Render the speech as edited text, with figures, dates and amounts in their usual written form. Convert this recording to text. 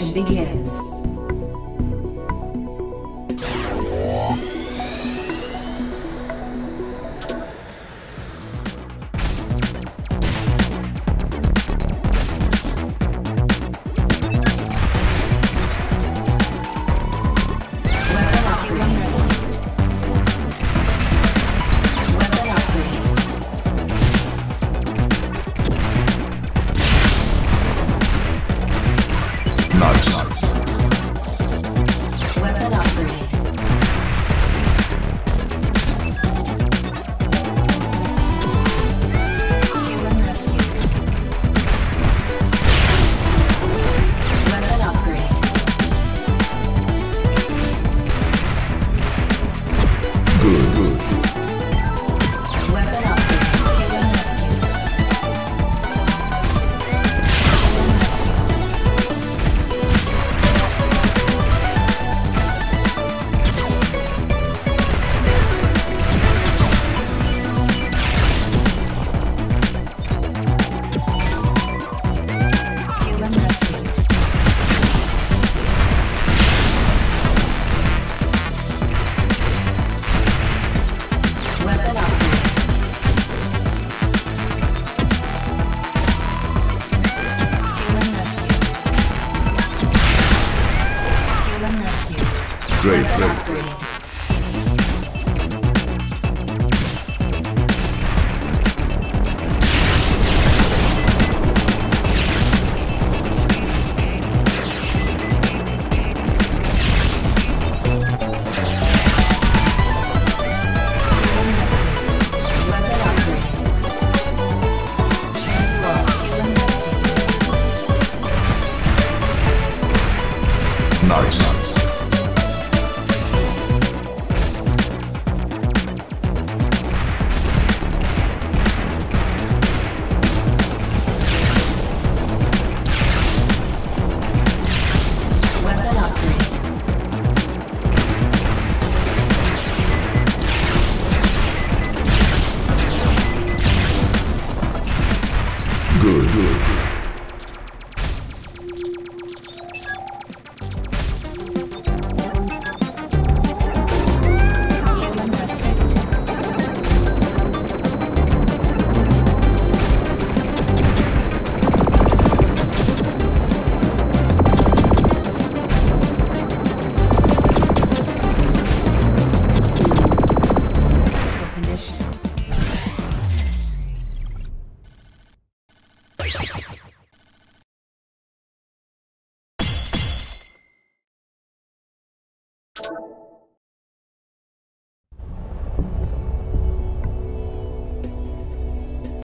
Extraction begins. Nice. Weapon upgrade. Human rescue. Weapon upgrade. Good. Weapon upgrade. Human rescue. Human rescue. Human rescued. Weapon upgrade. Human rescued. Human rescued. Great. Weapon upgrade. Nice. Weapon upgrade. Good. Human rescued. Condition.